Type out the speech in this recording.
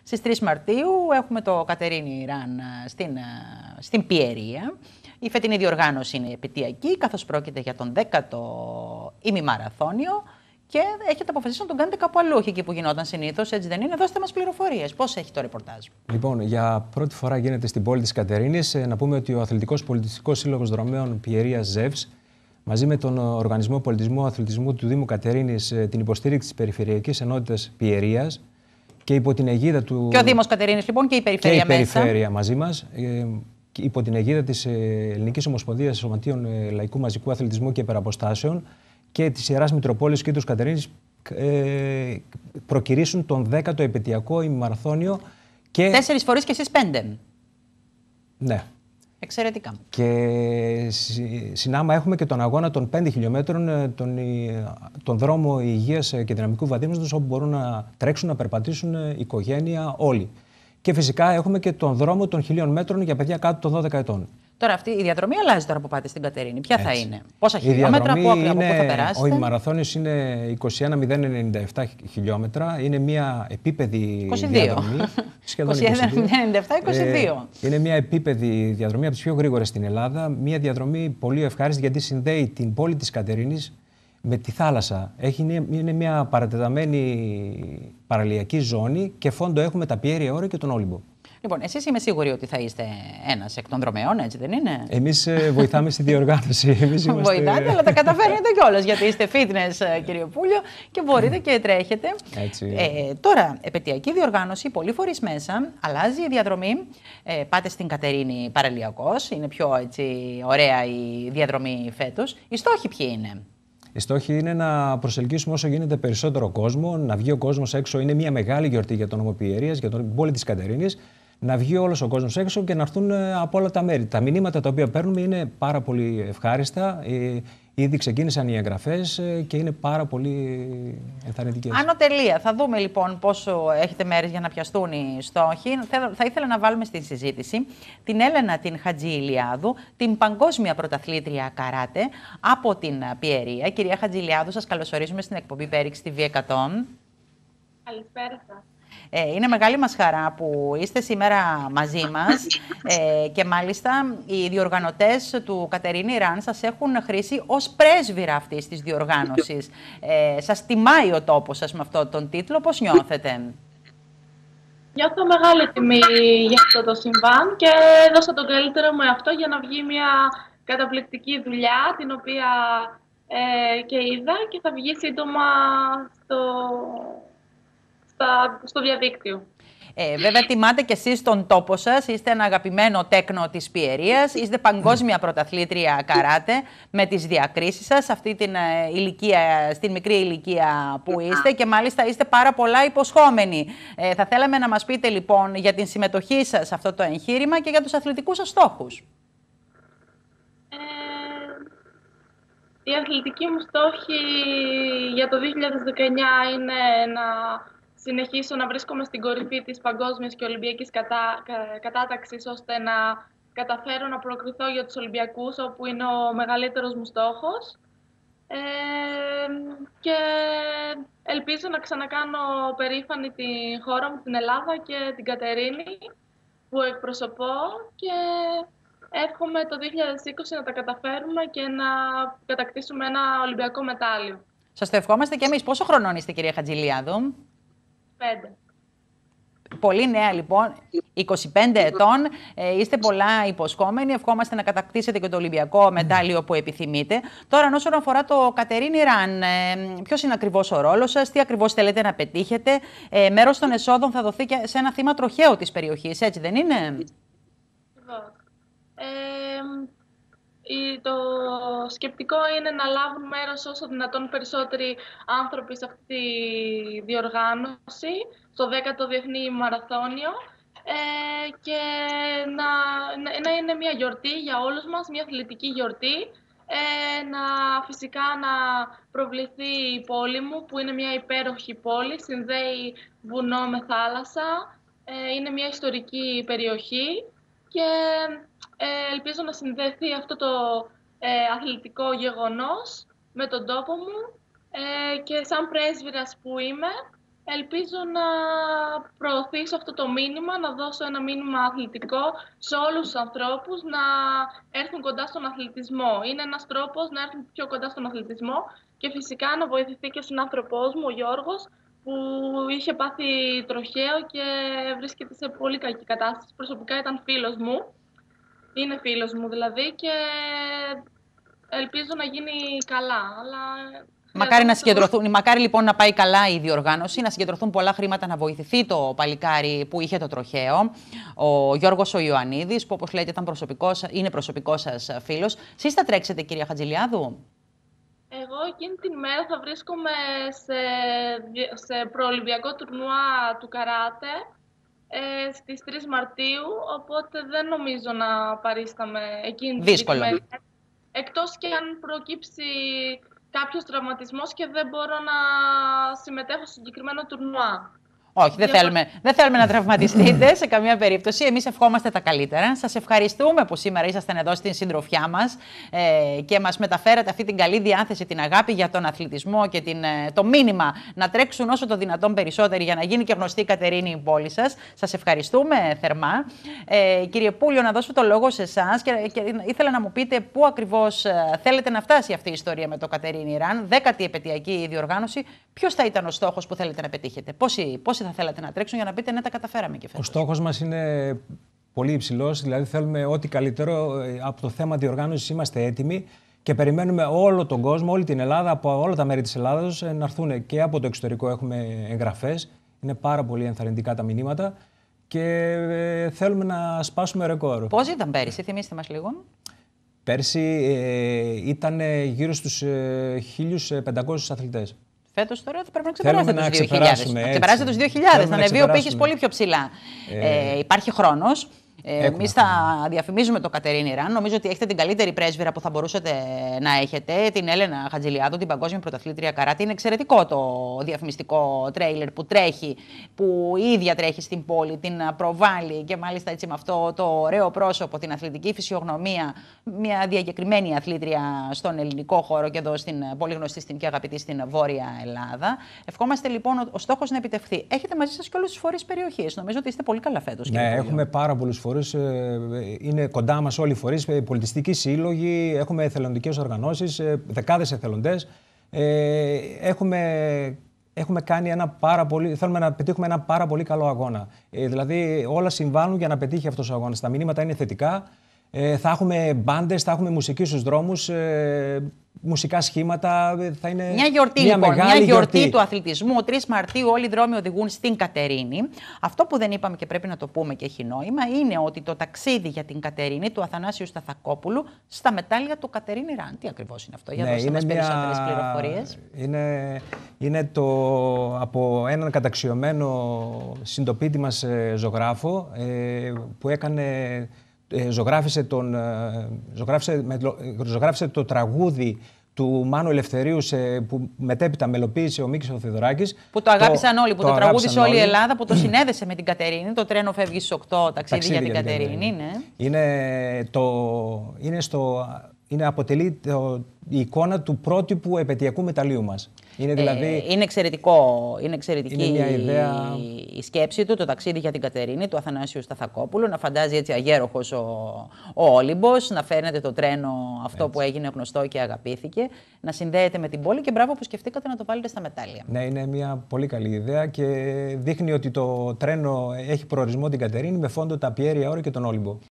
Στις 3 Μαρτίου έχουμε το Κατερίνι Run στην Πιερία. Η φετινή διοργάνωση είναι επαιτειακή, καθώς πρόκειται για τον 10ο ημιμαραθώνιο και έχετε αποφασίσει να τον κάνετε κάπου αλλού, όχι εκεί που γινόταν συνήθως, έτσι δεν είναι? Δώστε μας πληροφορίες. Πώς έχει το ρεπορτάζ? Λοιπόν, για πρώτη φορά γίνεται στην πόλη της Κατερίνης. Να πούμε ότι ο Αθλητικός Πολιτιστικός Σύλλογος Δρομέων Πιερίας ΖΕΒΣ, μαζί με τον Οργανισμό Πολιτισμού Αθλητισμού του Δήμου Κατερίνης, την υποστήριξη της Περιφερειακής Ενότητας Πιερίας και υπό την αιγίδα του. Και ο Δήμος Κατερίνης, λοιπόν, και η Περιφέρεια μέσα. Και η Περιφέρεια μαζί μας. Υπό την αιγίδα της Ελληνικής Ομοσπονδίας Σωματείων Λαϊκού Μαζικού Αθλητισμού και Υπεραποστάσεων και της Ιεράς Μητροπόλης Κήτρους Κατερίνης, προκηρύσουν τον 10ο επαιτειακό ημιμαραθώνιο. 4 φορές και εσείς 5. Ναι. Εξαιρετικά. Και συνάμα έχουμε και τον αγώνα των 5 χιλιόμετρων, τον δρόμο υγείας και δυναμικού βαδίσματος, όπου μπορούν να τρέξουν, να περπατήσουν οικογένεια όλοι. Και φυσικά έχουμε και τον δρόμο των 1000 μέτρων για παιδιά κάτω των 12 ετών. Τώρα αυτή η διαδρομή αλλάζει τώρα που πάτε στην Κατερίνη. Ποια θα είναι? Πόσα χιλιόμετρα, από πού θα περάσετε? Ο ημιμαραθώνιος είναι 21.097 χιλιόμετρα. Είναι μια επίπεδη διαδρομή. Σχεδόν 21.097-22. Είναι μια επίπεδη διαδρομή, από τις πιο γρήγορες στην Ελλάδα. Μια διαδρομή πολύ ευχάριστη, γιατί συνδέει την πόλη της Κατερίνης με τη θάλασσα. Είναι μια παρατεταμένη παραλιακή ζώνη και φόντο έχουμε τα Πιέρια Όρη και τον Όλυμπο. Λοιπόν, εσείς είμαι σίγουρη ότι θα είστε ένας εκ των δρομεών, έτσι δεν είναι? Εμείς βοηθάμε στη διοργάνωση. Βοηθάτε, αλλά τα καταφέρνετε κιόλας, γιατί είστε fitness, κύριε Πούλιο, και μπορείτε και τρέχετε. Τώρα, επαιτειακή διοργάνωση, πολλοί φορείς μέσα, αλλάζει η διαδρομή. Πάτε στην Κατερίνη παραλιακώς, είναι πιο ωραία η διαδρομή φέτος. Οι στόχοι ποιοι είναι? Οι στόχοι είναι να προσελκύσουμε όσο γίνεται περισσότερο κόσμο, να βγει ο κόσμος έξω. Είναι μια μεγάλη γιορτή για τον νομό Πιερίας, για την πόλη της Κατερίνης. Να βγει όλος ο κόσμος έξω και να έρθουν από όλα τα μέρη. Τα μηνύματα τα οποία παίρνουμε είναι πάρα πολύ ευχάριστα. Ήδη ξεκίνησαν οι εγγραφές και είναι πάρα πολύ ενθαρρυντικές. Άνω τελεία. Θα δούμε λοιπόν πόσο έχετε μέρες για να πιαστούν οι στόχοι. Θα ήθελα να βάλουμε στη συζήτηση την Έλενα την Χατζηλιάδου, την παγκόσμια πρωταθλήτρια καράτε από την Πιερία. Κυρία Χατζηλιάδου, σας καλωσορίζουμε στην εκπομπή Πέριξη TV 100. Καλησπέρα σας. Είναι μεγάλη μας χαρά που είστε σήμερα μαζί μας και μάλιστα οι διοργανωτές του Κατερίνι Run σας έχουν χρήσει ως πρέσβυρα αυτής της διοργάνωσης. Σας τιμάει ο τόπος σας με αυτόν τον τίτλο. Πώς νιώθετε? Νιώθω μεγάλη τιμή για αυτό το συμβάν και έδωσα τον καλύτερο μου εαυτό για να βγει μια καταπληκτική δουλειά, την οποία και είδα και θα βγει σύντομα στο διαδίκτυο. Βέβαια, τιμάτε κι εσείς τον τόπο σας, είστε ένα αγαπημένο τέκνο της Πιερίας, είστε παγκόσμια πρωταθλήτρια καράτε με τις διακρίσεις σας, αυτή την ηλικία, στην μικρή ηλικία που είστε και μάλιστα είστε πάρα πολλά υποσχόμενοι. Θα θέλαμε να μας πείτε λοιπόν για την συμμετοχή σας σε αυτό το εγχείρημα και για τους αθλητικούς σας στόχους. Η αθλητική μου στόχη για το 2019 είναι να συνεχίσω να βρίσκομαι στην κορυφή της παγκόσμιας και ολυμπιακής κατάταξης, ώστε να καταφέρω να προκριθώ για τους Ολυμπιακούς, όπου είναι ο μεγαλύτερος μου στόχος. Και ελπίζω να ξανακάνω περήφανη τη χώρα μου, την Ελλάδα και την Κατερίνη που εκπροσωπώ, και εύχομαι το 2020 να τα καταφέρουμε και να κατακτήσουμε ένα Ολυμπιακό μετάλλιο. Σας το ευχόμαστε και εμείς. Πόσο χρονών είστε, κυρία Χατζηλιάδου? 5. Πολύ νέα λοιπόν, 25 ετών, είστε πολλά υποσχόμενοι, ευχόμαστε να κατακτήσετε και το Ολυμπιακό μετάλλιο που επιθυμείτε. Τώρα, όσον αφορά το Κατερίνι Run, ποιος είναι ακριβώς ο ρόλος σας, τι ακριβώς θέλετε να πετύχετε? Μέρος των εσόδων θα δοθεί και σε ένα θύμα τροχαίο της περιοχής, έτσι δεν είναι? Το σκεπτικό είναι να λάβουν μέρος όσο δυνατόν περισσότεροι άνθρωποι σε αυτή τη διοργάνωση, στο 10ο Διεθνή Μαραθώνιο, και να είναι μια γιορτή για όλους μας, μια αθλητική γιορτή. Φυσικά να προβληθεί η πόλη μου, που είναι μια υπέροχη πόλη, συνδέει βουνό με θάλασσα, είναι μια ιστορική περιοχή και ελπίζω να συνδεθεί αυτό το αθλητικό γεγονός με τον τόπο μου, και σαν πρέσβυρας που είμαι, Ελπίζω να προωθήσω αυτό το μήνυμα, να δώσω ένα μήνυμα αθλητικό σε όλους τους ανθρώπους να έρθουν κοντά στον αθλητισμό. Είναι ένας τρόπος να έρθουν πιο κοντά στον αθλητισμό και φυσικά να βοηθηθεί και ο συνάνθρωπός μου, ο Γιώργος, που είχε πάθει τροχαίο και βρίσκεται σε πολύ κακή κατάσταση. Προσωπικά ήταν φίλος μου, είναι φίλος μου δηλαδή, και ελπίζω να γίνει καλά. Αλλά μακάρι λοιπόν να πάει καλά η διοργάνωση, να συγκεντρωθούν πολλά χρήματα να βοηθηθεί το παλικάρι που είχε το τροχαίο, ο Γιώργος ο Ιωαννίδης, που όπως λέτε είναι προσωπικός σας φίλος. Εσείς θα τρέξετε, κυρία Χατζηλιάδου? Εγώ εκείνη την μέρα θα βρίσκομαι σε προολυμπιακό τουρνουά του καράτε στις 3 Μαρτίου, οπότε δεν νομίζω να παρίσταμε εκείνη την μέρα. Εκτός και αν προκύψει κάποιος τραυματισμός και δεν μπορώ να συμμετέχω στο συγκεκριμένο τουρνουά. Όχι, δεν θέλουμε να τραυματιστείτε σε καμία περίπτωση. Εμείς ευχόμαστε τα καλύτερα. Σας ευχαριστούμε που σήμερα ήσασταν εδώ στην συντροφιά μας και μας μεταφέρατε αυτή την καλή διάθεση, την αγάπη για τον αθλητισμό και το μήνυμα να τρέξουν όσο το δυνατόν περισσότεροι για να γίνει και γνωστή η Κατερίνη η πόλη σας. Σας ευχαριστούμε θερμά. Κύριε Πούλιο, να δώσω το λόγο σε εσάς και ήθελα να μου πείτε πού ακριβώς θέλετε να φτάσει αυτή η ιστορία με το Κατερίνη Run, 10η επαιτειακή διοργάνωση. Ποιος θα ήταν ο στόχος που θέλετε να πετύχετε, πόσοι θα θέλατε να τρέξουν για να πείτε ναι, τα καταφέραμε και φέτος? Ο στόχος μας είναι πολύ υψηλός, δηλαδή θέλουμε ό,τι καλύτερο. Από το θέμα διοργάνωσης είμαστε έτοιμοι και περιμένουμε όλο τον κόσμο, όλη την Ελλάδα, από όλα τα μέρη της Ελλάδας να έρθουν. Και από το εξωτερικό έχουμε εγγραφές, είναι πάρα πολύ ενθαρρυντικά τα μηνύματα και θέλουμε να σπάσουμε ρεκόρ. Πώς ήταν πέρυσι, θυμίστε μας λίγο? Πέρσι ήταν γύρω στους 1.500 αθλητές. Φέτος τώρα θα πρέπει να ξεπεράσετε τους 2.000. Να ξεπεράσετε τους 2.000, να ανεβεί ο πύχης πολύ πιο ψηλά. Υπάρχει χρόνος. Εμείς θα διαφημίζουμε το Κατερίνη Run. Νομίζω ότι έχετε την καλύτερη πρέσβυρα που θα μπορούσατε να έχετε, την Έλενα Χατζηλιάδου, την παγκόσμια πρωταθλήτρια καράτη. Είναι εξαιρετικό το διαφημιστικό τρέιλερ που τρέχει, που η ίδια τρέχει στην πόλη, την προβάλλει και μάλιστα έτσι με αυτό το ωραίο πρόσωπο, την αθλητική φυσιογνωμία, μια διακεκριμένη αθλήτρια στον ελληνικό χώρο και εδώ στην πολύ γνωστή και αγαπητή στην Βόρεια Ελλάδα. Ευχόμαστε λοιπόν ο στόχος να επιτευχθεί. Έχετε μαζί σας και όλους τους φορείς περιοχής. Νομίζω ότι είστε πολύ καλά φέτος. Ναι, έχουμε πάρα πολλούς φορείς. Είναι κοντά μας όλοι οι φορείς, πολιτιστικοί σύλλογοι, έχουμε εθελοντικές οργανώσεις, δεκάδες εθελοντές. Έχουμε κάνει θέλουμε να πετύχουμε ένα πάρα πολύ καλό αγώνα. Δηλαδή όλα συμβάλλουν για να πετύχει αυτός ο αγώνας. Τα μηνύματα είναι θετικά. Θα έχουμε μπάντες, θα έχουμε μουσική στους δρόμους, μουσικά σχήματα. Θα είναι μια γιορτή λοιπόν, μια γιορτή του αθλητισμού. 3 Μαρτίου όλοι οι δρόμοι οδηγούν στην Κατερίνη. Αυτό που δεν είπαμε και πρέπει να το πούμε και έχει νόημα είναι ότι το ταξίδι για την Κατερίνη του Αθανάσιου Σταθακόπουλου στα μετάλλια του Κατερίνη Run. Τι ακριβώς είναι αυτό, για να δώσετε μας περισσότερες πληροφορίες. Είναι από έναν καταξιωμένο συντοπίτη μας ζωγράφο που ζωγράφισε το τραγούδι του Μάνου Ελευθερίου που μετέπειτα μελοποίησε ο Μίκης ο Θοδωράκης. Που το αγάπησαν όλοι, που το τραγούδισε όλη η Ελλάδα, που το συνέδεσε με την Κατερίνη. Το τρένο φεύγει στις 8, ταξίδι για την Κατερίνη. Ναι. Αποτελεί η εικόνα του πρότυπου επαιτειακού μεταλλείου μας. Είναι εξαιρετική η σκέψη του, το ταξίδι για την Κατερίνη, του Αθανάσιου Σταθακόπουλου, να φαντάζει έτσι αγέροχος ο Όλυμπος, να φέρνετε το τρένο αυτό που έγινε γνωστό και αγαπήθηκε, να συνδέεται με την πόλη και μπράβο που σκεφτήκατε να το βάλετε στα μετάλλια. Ναι, είναι μια πολύ καλή ιδέα και δείχνει ότι το τρένο έχει προορισμό την Κατερίνη με φόντο τα Πιέρια Όρη και τον Όλυμπο.